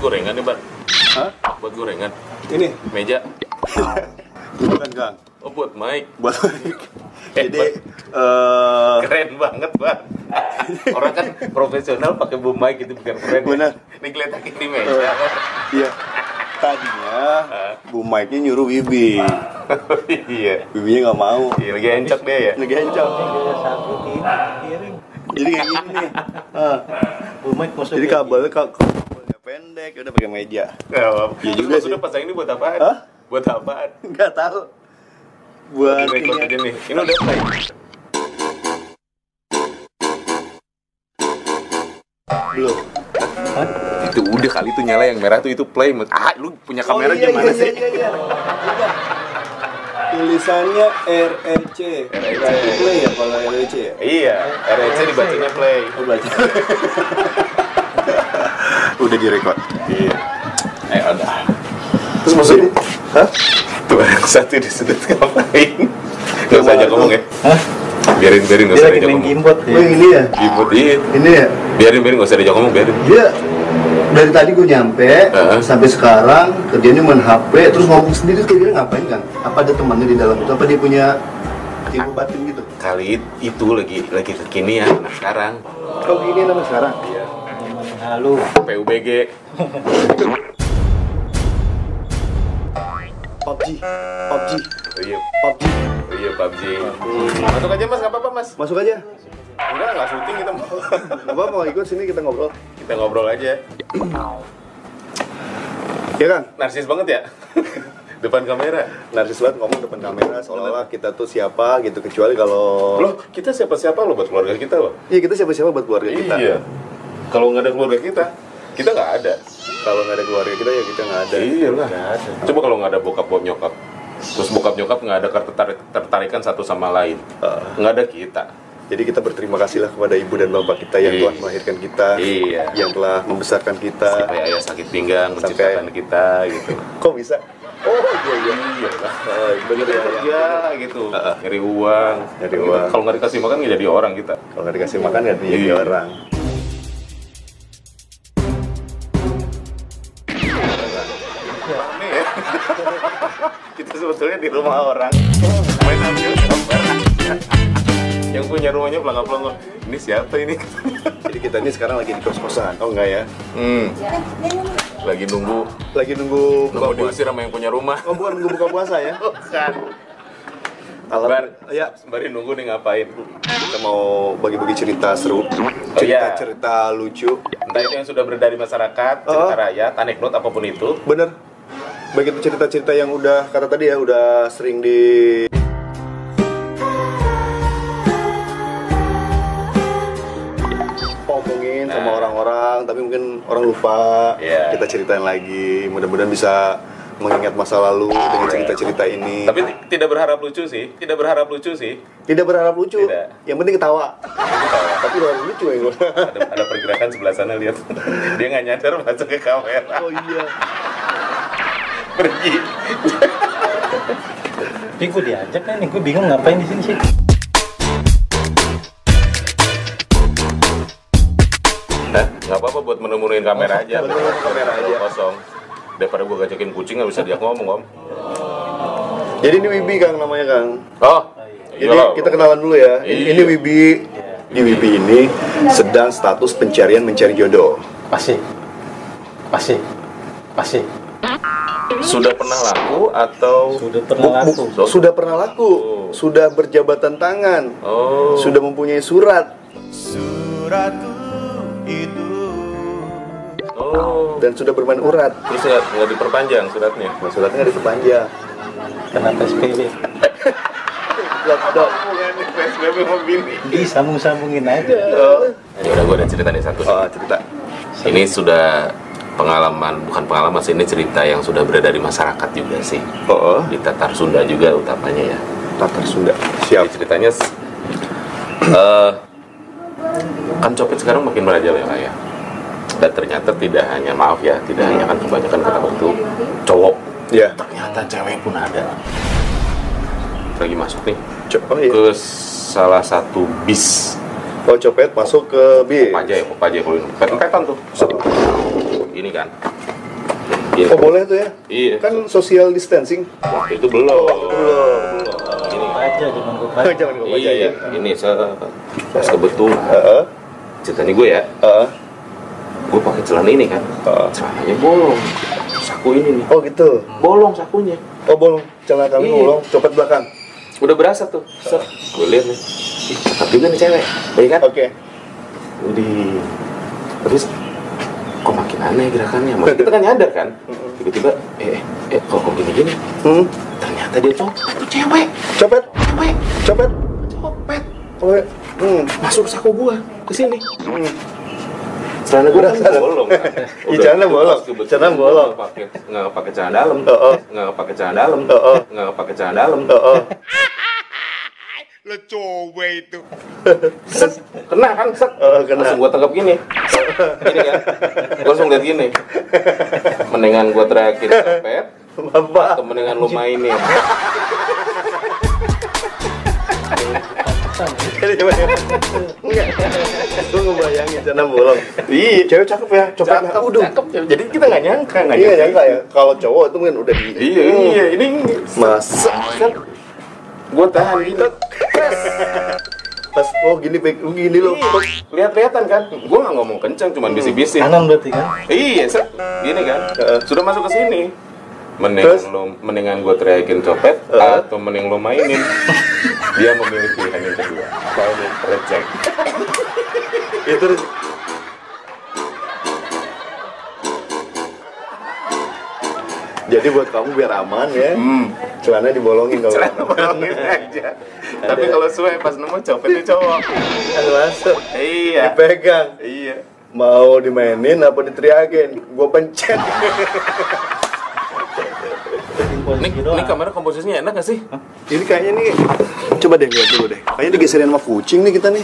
gorengan nih, Bang. Hah? Buat gorengan. Ini? Meja. Bukan, Kang. Oh, buat mic. Buat jadi Keren banget, Bang. Orang kan profesional pakai boom mic itu bukan keren. Benar. Ini kelihatan di meja. iya. Tadinya Bu Mike-nya nyuruh Wibi. Iya. Wibinya nggak mau. Iya, lagi encok deh ya. Lagi encok. Satu kiring. Jadi kayak gini nih. Bu Mike masuk. Jadi kabelnya pendek, udah pakai meja. Ya Iya juga juga sudah sih. pasang ini buat apaan? Hah? Buat apaan? Nggak tahu. Buat Record aja nih. Ini udah play. belum. Itu udah kali itu nyala yang merah tuh itu play. Lu punya kamera iya, gimana iya, sih? Iya. Tulisannya REC. Berarti play ya kalau REC ya? Iya, REC dibacanya play. Oh, baca. Udah direkod. Iya. Udah. Terus maksudnya? Hah? Tuh yang satu disudut ngapain? Gak usah ajak ngomong ya. Hah? Biarin gak Dia usah lagi ajak main ngomong. gimbot Oh, ya. ini ya? Gibut, iya. Ini ya? Biarin gak usah ajak ngomong, biarin. Dia dari tadi gue nyampe sampai sekarang kerjanya main HP terus ngomong sendiri kayak dia ngapain kan? Apa ada temannya di dalam itu? Apa dia punya ilmu batin gitu? Kali itu lagi kekinian anak sekarang. Kau gini nama sekarang? Iya. Halo. PUBG. PUBG. Oh iya, PUBG. oh iya PUBG. Masuk aja Mas, nggak apa-apa Mas. Masuk aja. Enggak, nggak syuting kita mau. Gak apa-apa, mau ikut sini kita ngobrol. Kita ngobrol aja. Ya kan? Narsis banget ya. Depan kamera. Narsis banget ngomong depan kamera seolah-olah kita tuh siapa gitu, kecuali kalau Loh, kita siapa-siapa loh buat keluarga kita loh. iya kita siapa-siapa buat keluarga kita. Iya. Kalau nggak ada keluarga kita nggak ada. Kalau nggak ada keluarga kita ya kita nggak ada. Iya lah. Nggak ada. Coba kalau nggak ada bokap nyokap, terus bokap nyokap nggak ada ketertarikan satu sama lain, nggak ada kita. Jadi kita berterima kasihlah kepada ibu dan bapak kita yang Iya. telah melahirkan kita, Iya. yang telah membesarkan kita. Sampai ayah sakit pinggang menciptakan kita gitu. Kok bisa? Oh iya. Iya lah. Bener Kita ya. kerja gitu, nyari uang. Nyari uang. Kalau nggak dikasih makan nggak jadi orang kita. Kalau nggak dikasih makan nggak jadi Iya. orang. Rame ya. Kita sebetulnya di rumah orang. Main ambil gambar. Yang punya rumahnya pelangga-pelangga. Ini siapa ini? Jadi kita ini sekarang lagi di kos-kosan. Oh enggak ya? Lagi nunggu Nunggu diusir sama yang punya rumah. Oh bukan nunggu buka puasa ya? Bukan. Alat. Ya. Sembari nunggu nih ngapain? Kita mau bagi-bagi cerita seru, iya. cerita lucu. Entah itu yang sudah beredar di masyarakat, cerita rakyat, anekdot apapun itu. Bener. Baik itu cerita-cerita yang udah kata tadi ya udah sering di omongin sama orang-orang, tapi mungkin orang lupa. Iya. Kita ceritain lagi. Mudah-mudahan bisa mengingat masa lalu dengan cerita-cerita ini. Tapi tidak berharap lucu sih. Tidak berharap lucu sih. Tidak berharap lucu. Tidak. Yang penting ketawa. Tapi berharap lucu ya gue. Ada pergerakan sebelah sana, lihat. Dia nggak nyadar masuk ke kamera. Oh iya. Pergi. Ini gue diajak kan, gue bingung ngapain di sini sih. Hah? Nggak apa-apa buat menemuin kamera aja. Menemuin kamera aja. Kosong. Daripada gua gajakin kucing nggak bisa dia ngomong, Om. Jadi ini Wibi Kang namanya Kang. Oh. Jadi kita kenalan dulu ya. Iya. Ini Wibi. Di Wibi ini sedang status pencarian mencari jodoh. Pasti. Sudah pernah laku atau Sudah pernah laku. Sudah pernah laku. Sudah berjabatan tangan. Oh. Sudah mempunyai surat. Suratku itu Oh. Dan sudah bermain urat. Terus nggak diperpanjang suratnya? Nah, suratnya nggak diperpanjang. Kenapa SPB? Lockdown. PSBB mau bini. Disambung-sambungin aja. Ya udah, gua ada cerita nih satu. Oh, cerita. Ini sudah bukan pengalaman sih, ini cerita yang sudah beredar di masyarakat juga sih. Oh, Di Tatar Sunda juga utamanya ya. Tatar Sunda. Jadi Siap. ceritanya kan copet sekarang makin merajalela ya. Dan ternyata tidak hanya kan kebanyakan kata itu cowok. Ya. Ternyata cewek pun ada. Lagi masuk nih Oh iya. ke salah satu bis. Oh, copet masuk ke bis. Kopaja kalau ini. Pet-petan tuh. Set. Ini kan. Iya. Oh boleh tuh ya? Iya. Kan social distancing. Waktu itu belum. Ini. Aja zaman gue baca. Jangan gue baca Iya, ya. ini pas kebetulan. Ceritanya gue ya, gue pakai celana ini kan, celananya bolong, saku ini nih, Oh gitu. bolong sakunya, Oh bolong. Celana kami Iya. bolong. Copet belakang. udah berasa tuh, gue lihat nih, tapi kan cewek, baik kan? Oke. Udah, terus kok makin aneh gerakannya, maksudnya kita kan nyadar kan, tiba-tiba, kok gini-gini, ternyata dia cewek, Copet. cewek, Copet. copet, Oh. masuk saku gua ke sini. Celana gue Udah, kan bolong kan? Iya, celana bolong. Celana bolong. Nggak pakai celana dalam. Nggak pakai celana dalam. Nggak pakai celana dalam. Lo coba itu. Set, kena kan? Set. Kena. Langsung gue tangkap gini. Gini kan? Gue langsung lihat gini. Mendingan gue teriakin copet, Bapak. atau mendingan lu mainin. Enggak. Gue ngebayangin celana bolong. Iya. Cewek cakep ya, copetnya. Cakep, Udah. cakep. Jadi kita nggak nyangka, Iya nyangka ya. Kalau cowok itu kan udah di. Iya, ini Masa kan gue tahan gini. pas gini loh. Lihat-lihatan kan? Gue nggak ngomong kencang, cuman bisik-bisik. Kanan berarti kan? Iya, set. Gini kan? Sudah masuk ke sini. Terus? Mendingan gue teriakin copet atau mending lo mainin. Dia memilih pilihan yang kedua. Mainin, reject. Itu jadi buat kamu biar aman ya. Celana dibolongin kalau Celana bolongin aja. Tapi kalau suwe pas nemu copetnya cowok. masuk. Iya. Dipegang. Iya. Mau dimainin apa diteriakin? Gue pencet. Ini kamera komposisinya enak gak sih? Ini kayaknya nih, coba deh lihat dulu deh. Kayaknya digeserin sama kucing nih kita nih.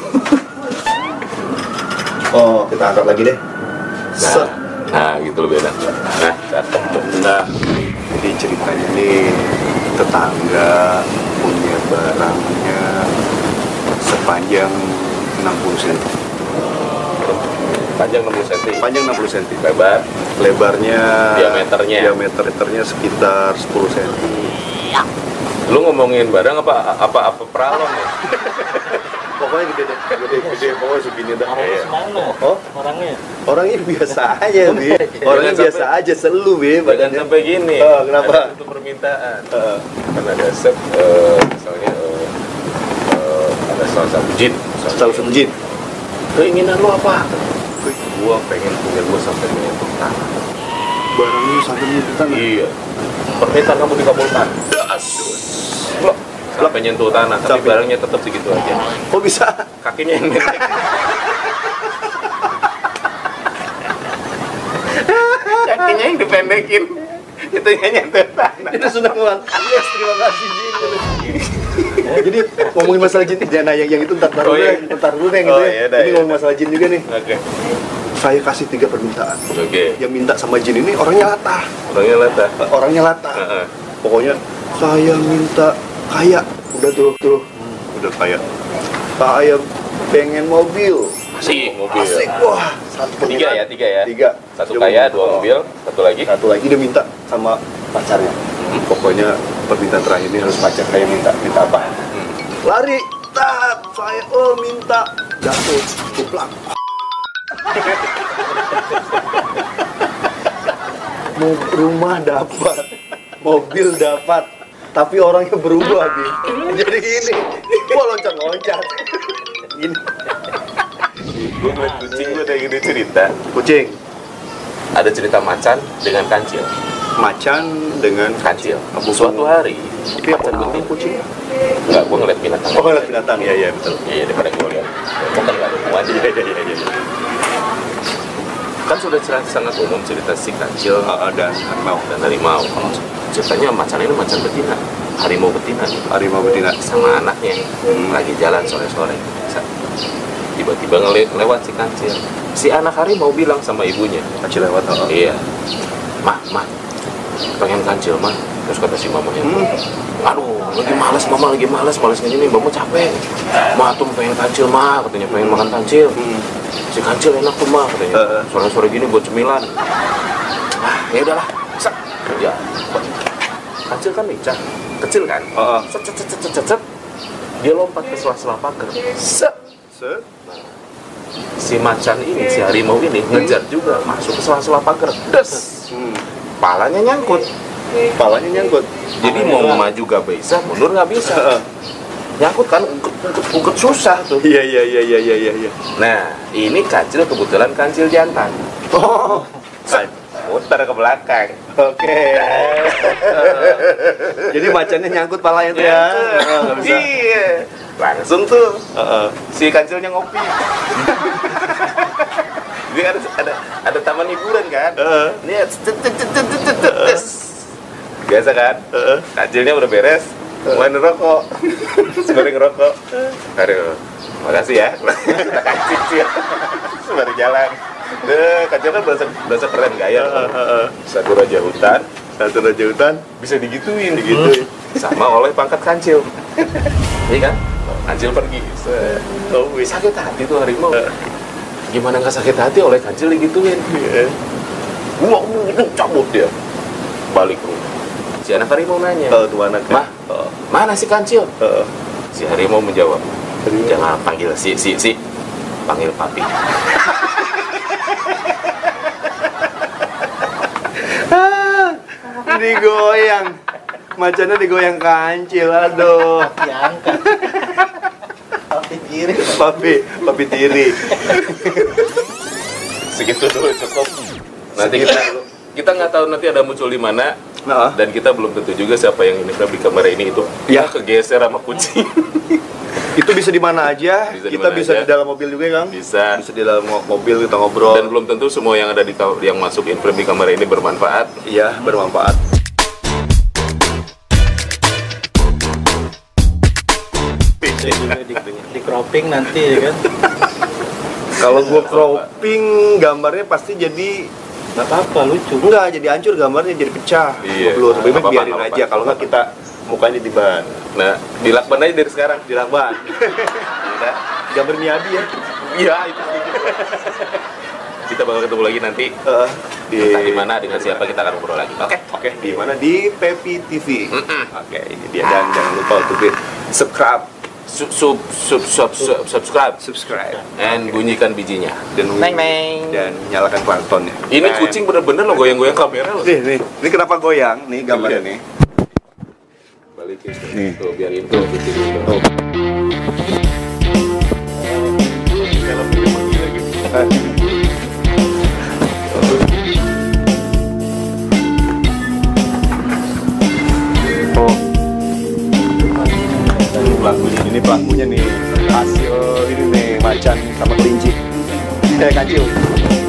Oh, kita angkat lagi deh. Nah, gitu lebih enak. Nah, Nah, jadi ceritanya nih tetangga punya barangnya sepanjang 60 cm. panjang 60 cm. Panjang 60 cm. Lebar. Lebarnya Diameternya sekitar 10 cm. Lu ngomongin barang apa peralon ya? Pokoknya gede, pokoknya segini dah. Orangnya semana? Oh? Orangnya? Orangnya biasa aja, Bi. Orangnya Jangan biasa aja, selu, Bi. Jangan badannya. sampai gini. Oh, kenapa? Ada satu permintaan. Kan ada set, misalnya ada salah satu jin. Salah satu jin. Keinginan lu apa? Gua pengen punya gua sampai menyentuh tanah. Barangnya sampai menyentuh tanah. Iya. Permintaan kamu dikabulkan. Das. Loh, sampai nyentuh tanah, tapi Sampai. barangnya tetap segitu aja. Kok bisa? Kakinya yang pendek. Kakinya yang dipendekin. Itu yang nyentuh tanah. Itu sudah mengangkat. Yes, terima kasih jin. Jadi ngomongin masalah jin, jangan yang itu ntar Oh, iya. dulu deh gitu Oh, ya. iya dah, Ini iya ngomong dah. masalah jin juga nih. Oke. Saya kasih 3 permintaan. Oke. Yang minta sama jin ini orangnya latah. Orangnya latah. Orangnya latah. Heeh. Pokoknya saya minta kaya. Udah tuh. Udah kaya. Saya pengen mobil. Asik mobil. Asik, wah. Satu Tiga ya. Tiga. Satu Coba. kaya, 2 mobil, satu lagi. Satu lagi dia minta sama pacarnya. Pokoknya permintaan terakhir ini harus pacar saya minta apa? Lari, tat, saya minta jatuh, kuplak. Rumah dapat, mobil dapat, tapi orangnya berubah, Bi. Jadi gini, gua loncat-loncat. Gini. Gue ngeliat kucing gue ada gini cerita. Kucing, Ada cerita macan dengan kancil. macan dengan Kancil. Suatu hari, Iya, macan apa betina. kucing? Enggak, gue ngeliat binatang. Oh, ngeliat binatang, iya betul. Iya, daripada gue lihat. Bukan nggak ada hubungannya. Iya. Kan sudah sangat umum cerita si kancil Dan harimau, dan harimau. Ceritanya macan ini macan betina, harimau betina nih. harimau betina. Sama anaknya lagi jalan sore-sore. Tiba-tiba lewat si kancil. Si anak harimau bilang sama ibunya, Kecil lewat, iya, mah, pengen kancil mah. Terus kata si mamanya, aduh, lagi malas ngini, mama capek. Mah tuh pengen kancil mah, katanya pengen makan kancil. Si kancil enak tuh mah, katanya. Sore-sore gini buat cemilan. Ya udahlah, set. Ya, kancil kan lincah, kecil kan? Set, set, set, set, set, set. Dia lompat ke sela-sela pagar. Set. Set. Si macan ini, si harimau ini ngejar juga, masuk ke sela-sela pagar. Des. Palanya nyangkut. Palanya nyangkut. Jadi mau maju gak bisa, mundur gak bisa. Nyangkut kan, ungkut susah tuh. Iya. Nah, ini kancil kebetulan kancil jantan. Oh. Muter ke belakang. Oke. Jadi macannya nyangkut palanya tuh ya. Nggak bisa. Iya. Langsung tuh si kancilnya ngopi. Dia ada taman hiburan kan. Lihat. Biasa kan. Kancilnya udah beres. Mulai ngerokok. Sembari ngerokok. Aduh, makasih ya. Kita kancil. Sembari jalan. Kancil kan berasa keren gaya. Satu raja hutan bisa digituin. Sama oleh pangkat kancil. Iya kan? Kancil pergi. Sakit hati tuh harimau. Gimana nggak sakit hati oleh kancil digituin? Wah, itu cabut dia. Balik rumah. Si anak harimau nanya. Tuh anak. Mah, mana si kancil? Si harimau menjawab. Jangan panggil si. Panggil papi. Digoyang. Macannya digoyang kancil. Aduh. Diangkat. Papi kiri. Papi tiri. Segitu dulu cukup. Nanti kita nggak tahu nanti ada muncul di mana. Dan kita belum tentu juga siapa yang ini di kamera ini itu. Ya, kegeser sama kucing. Itu bisa di mana aja. Kita bisa di dalam mobil juga, Kang. Bisa di dalam mobil kita ngobrol. Dan belum tentu semua yang ada yang masuk in frame di kamera ini bermanfaat. Iya, bermanfaat. Di cropping nanti ya kan. Kalau gua cropping gambarnya pasti jadi Nggak apa-apa, lucu. enggak jadi hancur gambarnya, jadi pecah. Iya. Blur. Lebih baik Apa-apa, biarin apa-apa. aja. Kalau nggak kita mukanya di ban. Nah, dilakban aja dari sekarang. Dilakban. Udah. Gambar Miyabi ya. Iya, itu. Kita bakal ketemu lagi nanti. Entah di mana dengan siapa kita akan ngobrol lagi. Oke. Di mana? Di Pepi TV. Oke, ini dia. Dan jangan lupa untuk di subscribe. Subscribe and bunyikan bijinya. Dan Neng, neng. dan nyalakan planktonnya. Ini kucing bener-bener lo goyang-goyang kamera lo. Nih. Ini kenapa goyang? Nih gambarnya nih. Balikin Nih. tuh biar info gitu. Oh. Ini pelakunya nih, hasil ini nih macan sama kelinci. Kancil.